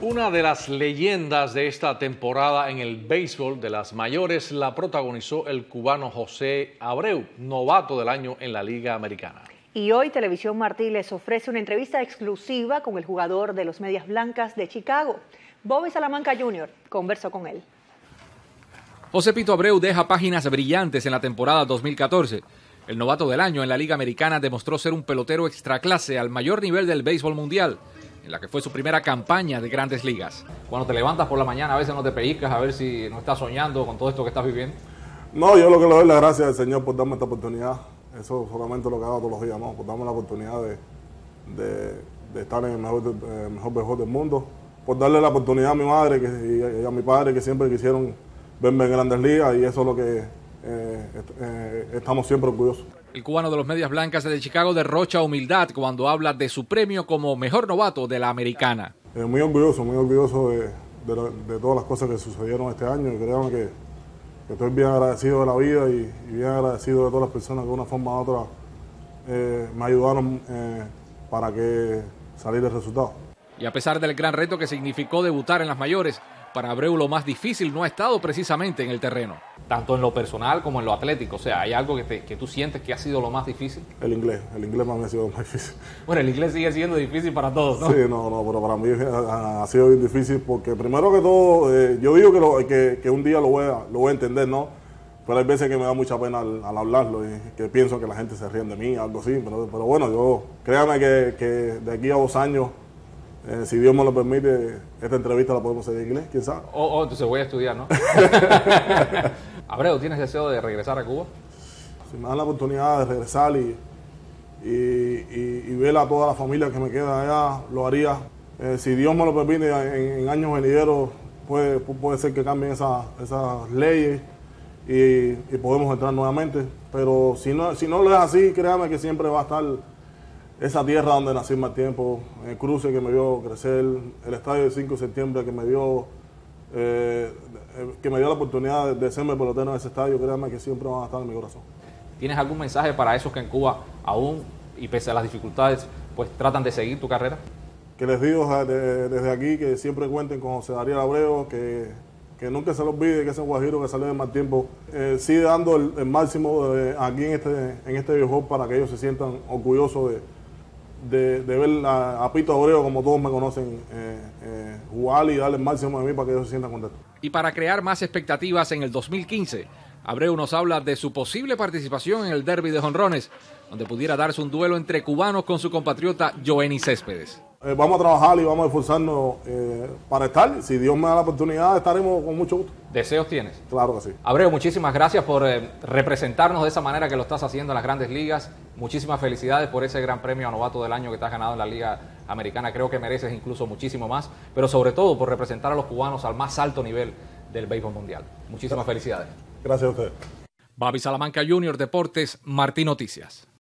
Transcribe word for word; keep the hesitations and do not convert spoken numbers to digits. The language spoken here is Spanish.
Una de las leyendas de esta temporada en el béisbol de las mayores la protagonizó el cubano José Abreu, novato del año en la Liga Americana. Y hoy Televisión Martí les ofrece una entrevista exclusiva con el jugador de los Medias Blancas de Chicago. Bobby Salamanca junior conversó con él. José Pito Abreu deja páginas brillantes en la temporada dos mil catorce. El novato del año en la Liga Americana demostró ser un pelotero extraclase al mayor nivel del béisbol mundial, en la que fue su primera campaña de Grandes Ligas. Cuando te levantas por la mañana, a veces no te pellizcas a ver si no estás soñando con todo esto que estás viviendo. No, yo lo que le doy las gracias al Señor por darme esta oportunidad. Eso solamente lo que hago todos los días, ¿no? Por darme la oportunidad de, de, de estar en el mejor, eh, mejor béisbol del mundo. Por darle la oportunidad a mi madre que, y a mi padre, que siempre quisieron verme en Grandes Ligas, y eso es lo que eh, eh, estamos siempre orgullosos. El cubano de los Medias Blancas de Chicago derrocha humildad cuando habla de su premio como mejor novato de la Americana. Eh, muy orgulloso, muy orgulloso de, de, de todas las cosas que sucedieron este año, y créanme que, que estoy bien agradecido de la vida y, y bien agradecido de todas las personas que de una forma u otra eh, me ayudaron eh, para que saliera el resultado. Y a pesar del gran reto que significó debutar en las mayores, para Abreu lo más difícil no ha estado precisamente en el terreno. Tanto en lo personal como en lo atlético. O sea, ¿hay algo que, te, que tú sientes que ha sido lo más difícil? El inglés. El inglés para mí ha sido lo más difícil. Bueno, el inglés sigue siendo difícil para todos, ¿no? Sí, no, no, pero para mí ha, ha sido bien difícil porque primero que todo, eh, yo digo que, lo, que, que un día lo voy, a, lo voy a entender, ¿no? Pero hay veces que me da mucha pena al, al hablarlo y que pienso que la gente se ríe de mí, algo así. Pero, pero bueno, yo, créame que, que de aquí a dos años, Eh, si Dios me lo permite, esta entrevista la podemos hacer en inglés, quién sabe. Oh, oh, entonces voy a estudiar, ¿no? Abreu, ¿tienes deseo de regresar a Cuba? Si me dan la oportunidad de regresar y, y, y, y ver a toda la familia que me queda allá, lo haría. Eh, si Dios me lo permite, en, en años venideros puede, puede ser que cambien esas esas leyes y, y podemos entrar nuevamente. Pero si no, si no lo es así, créame que siempre va a estar esa tierra donde nací más tiempo, el cruce que me vio crecer, el estadio del cinco de septiembre que me dio, eh, que me dio la oportunidad de, de serme pelotero en ese estadio, créanme que siempre van a estar en mi corazón. ¿Tienes algún mensaje para esos que en Cuba aún, y pese a las dificultades, pues tratan de seguir tu carrera? Que les digo de, desde aquí que siempre cuenten con José Ariel Abreu, que, que nunca se les olvide que ese guajiro que salió de más tiempo eh, sigue dando el, el máximo de, aquí en este, en este videojuego para que ellos se sientan orgullosos de De, de ver a, a Pito Abreu, como todos me conocen, eh, eh, jugar y darle el máximo de mí para que ellos se sientan contentos. Y para crear más expectativas en el dos mil quince, Abreu nos habla de su posible participación en el derbi de jonrones, donde pudiera darse un duelo entre cubanos con su compatriota Yoenis Céspedes. Eh, vamos a trabajar y vamos a esforzarnos eh, para estar. Si Dios me da la oportunidad, estaremos con mucho gusto. ¿Deseos tienes? Claro que sí. Abreu, muchísimas gracias por eh, representarnos de esa manera que lo estás haciendo en las Grandes Ligas. Muchísimas felicidades por ese gran premio a novato del año que te has ganado en la Liga Americana. Creo que mereces incluso muchísimo más, pero sobre todo por representar a los cubanos al más alto nivel del béisbol mundial. Muchísimas felicidades. Gracias a ustedes. Bobby Salamanca junior, Deportes, Martí Noticias.